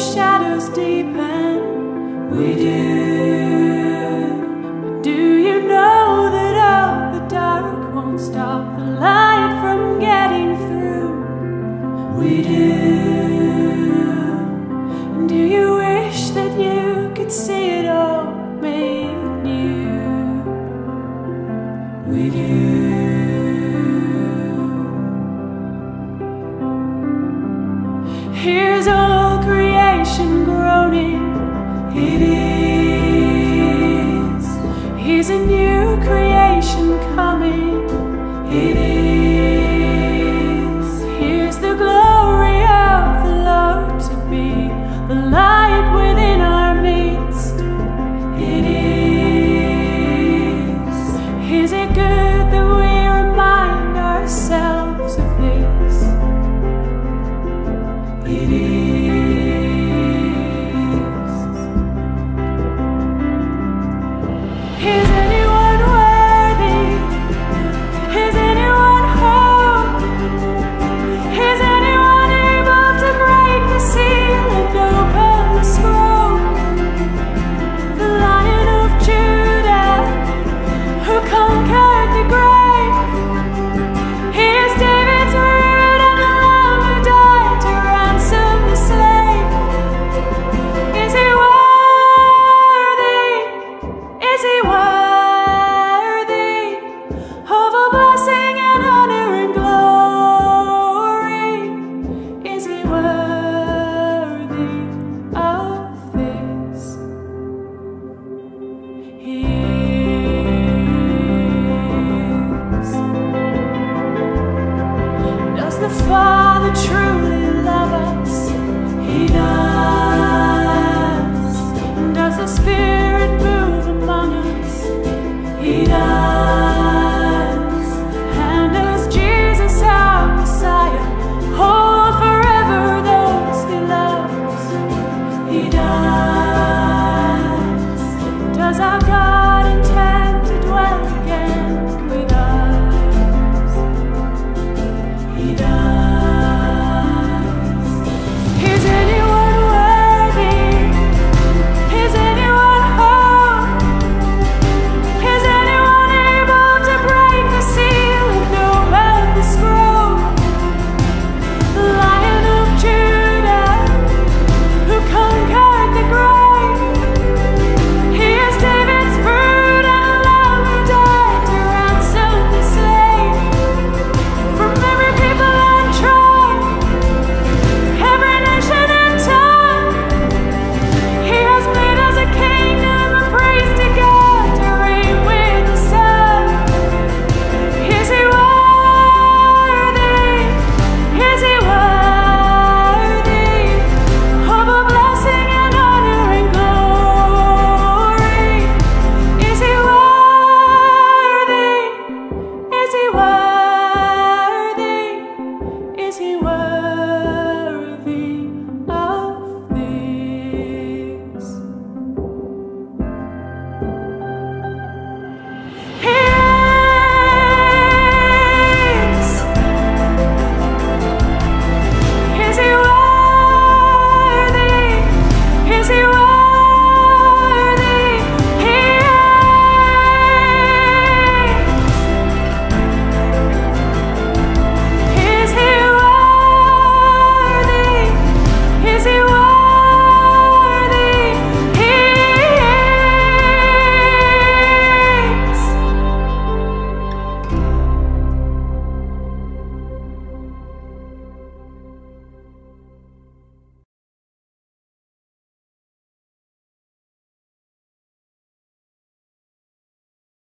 shadows deepen. We do. But do you know that all the dark won't stop the light from getting through? We do. And do you wish that you could see it all made new? We do. Here's all creation groaning. It is. Here's a new creation coming. It is. Here's the glory of the Lord to be the light within our midst. It is. Is it good that we remind ourselves of this? It is.